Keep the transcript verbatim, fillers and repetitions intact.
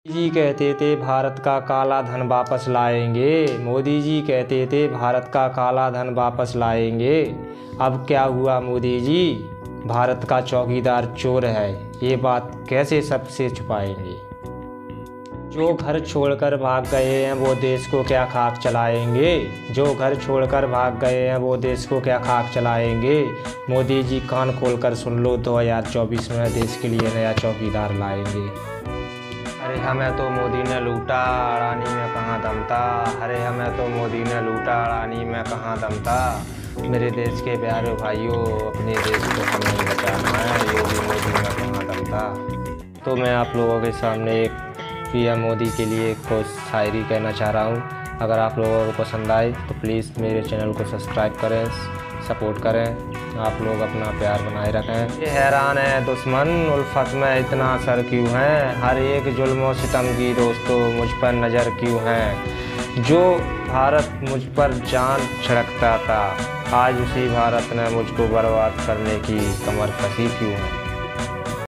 जी कहते थे भारत का काला धन वापस लाएंगे। मोदी जी कहते थे भारत का काला धन वापस लाएंगे। अब क्या हुआ मोदी जी? भारत का चौकीदार चोर है, ये बात कैसे सबसे छुपाएंगे? जो घर छोड़कर भाग गए हैं वो देश को क्या खाक चलाएंगे? जो घर छोड़कर भाग गए हैं वो देश को क्या खाक चलाएंगे? मोदी जी कान खोलकर सुन लो, दो हज़ार चौबीस में देश के लिए नया चौकीदार लाएंगे। अरे हमें तो मोदी ने लूटा, अडानी में कहाँ दम था। अरे हमें तो मोदी ने लूटा, अडानी में कहाँ दम था। मेरे देश के प्यारे भाइयों, अपने देश को हमें ही बचाना है, योगी मोदी में कहाँ दम था। तो मैं आप लोगों के सामने एक पीएम मोदी के लिए कुछ शायरी कहना चाह रहा हूँ। अगर आप लोगों को पसंद आए तो प्लीज़ मेरे चैनल को सब्सक्राइब करें, सपोर्ट करें। आप लोग अपना प्यार बनाए रखें। ये हैरान है दुश्मन, उल्फत में इतना असर क्यों है। हर एक जुल्म सितम की दोस्तों मुझ पर नज़र क्यों है। जो भारत मुझ पर जान छिड़कता था, आज उसी भारत ने मुझको बर्बाद करने की कमर कसी क्यों है।